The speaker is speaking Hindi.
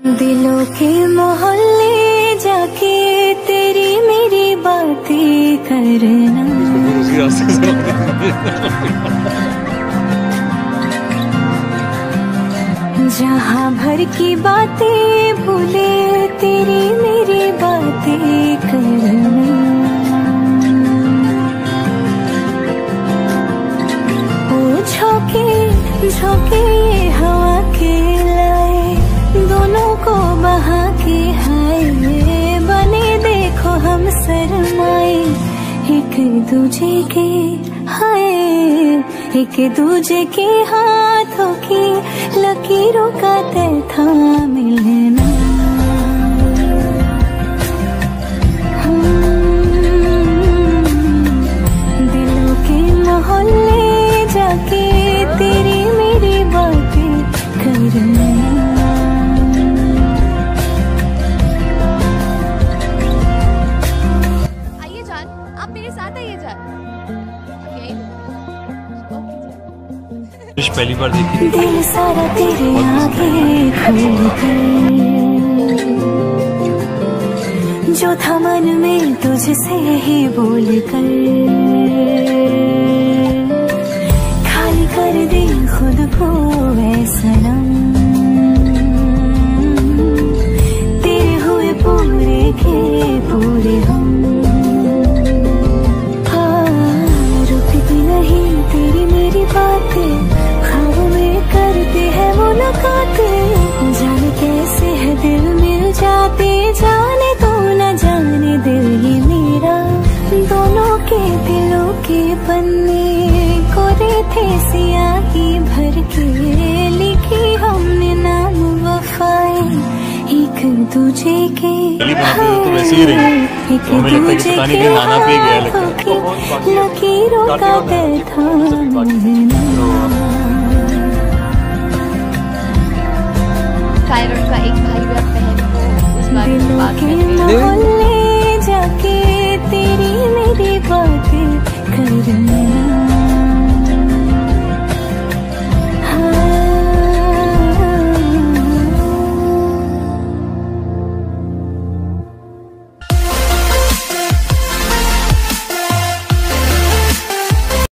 दिलों के मोहल्ले जाके तेरी मेरी बातें करना, जहाँ भर की बातें भूले तेरी मेरी बातें करना। ओ झोंके झोंके ये हवा के लाए, दोनों को बहा के हाय बने देखो हम शर्माए एक दूजे के, हाय एक दूजे के हाथों की लकीरों का तय था मिलना। दिलों के मोहल्ले जाके तेरी मेरी बातें करना। आइए जान, आप मेरे साथ आइए जान। पहली बार देखी दिल सारा तेरे आगे खोल कर, जो था मन में तुझसे ही बोल कर, खाली कर दे खुद को ऐ सनम, तेरे हुए पूरे के पूरे हम। रुकती नहीं तेरी मेरी बातें, करते हैं मुलाकातें, जाने कैसे है दिल मिल जाते, जाने तो न जाने दिल ही मेरा। दोनों के दिलों के पन्ने कोरे थे सियाही भर के, लिखी हमने नाम वफाए एक दूजे के, एक दूजे के हाथों की लकीरों का तय था शायर का एक भाई भी अब बहन को उस बारे में बात करते हैं।